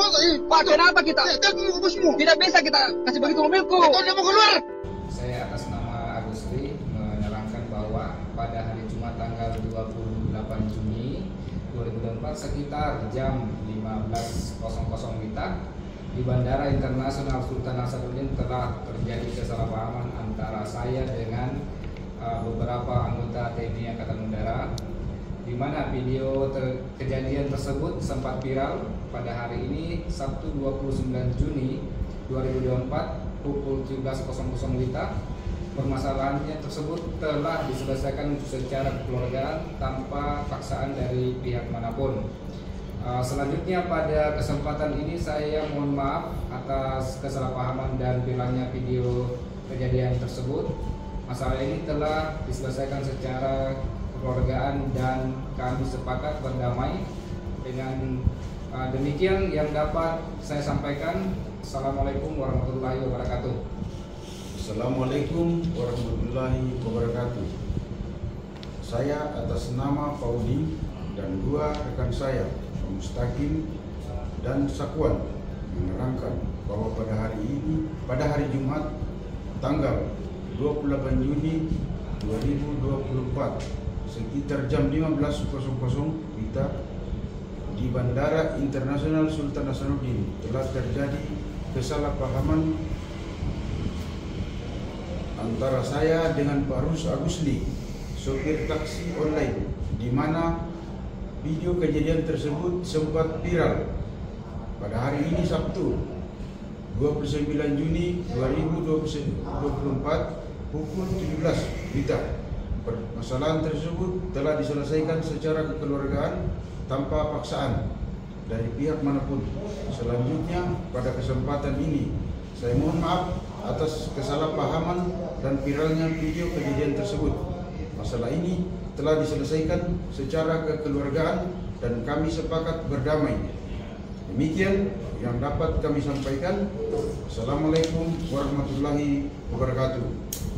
Pak, kenapa kita? Tidak bisa kita kasih begitu mobilku. Saya atas nama Agusri menerangkan bahwa pada hari Jumat tanggal 28 Juni 2024 sekitar jam 15.00 WITA di Bandara Internasional Sultan Hasanuddin telah terjadi kesalahpahaman antara saya dengan beberapa anggota TNI Angkatan Udara, di mana video kejadian tersebut sempat viral pada hari ini Sabtu 29 Juni 2024 pukul 17.00 WITA. Permasalahannya tersebut telah diselesaikan secara kekeluargaan tanpa paksaan dari pihak manapun. Selanjutnya pada kesempatan ini saya mohon maaf atas kesalahpahaman dan viralnya video kejadian tersebut. Masalah ini telah diselesaikan secara kekeluargaan dan kami sepakat berdamai. Dengan demikian yang dapat saya sampaikan. Assalamualaikum warahmatullahi wabarakatuh. Assalamualaikum warahmatullahi wabarakatuh. Saya atas nama Paudi dan dua rekan saya, Mustaqim dan Sakwan, menerangkan bahwa pada hari Jumat tanggal 28 Juni 2024 sekitar jam 15.00 WITA di Bandara Internasional Sultan Hasanuddin telah terjadi kesalahpahaman antara saya dengan Pak Rus Agusli, sopir taksi online, di mana video kejadian tersebut sempat viral pada hari ini Sabtu 29 Juni 2024 pukul 17 WITA. Permasalahan tersebut telah diselesaikan secara kekeluargaan tanpa paksaan dari pihak manapun. Selanjutnya pada kesempatan ini saya mohon maaf atas kesalahpahaman dan viralnya video kejadian tersebut. Masalah ini telah diselesaikan secara kekeluargaan dan kami sepakat berdamai. Demikian yang dapat kami sampaikan. Assalamualaikum warahmatullahi wabarakatuh.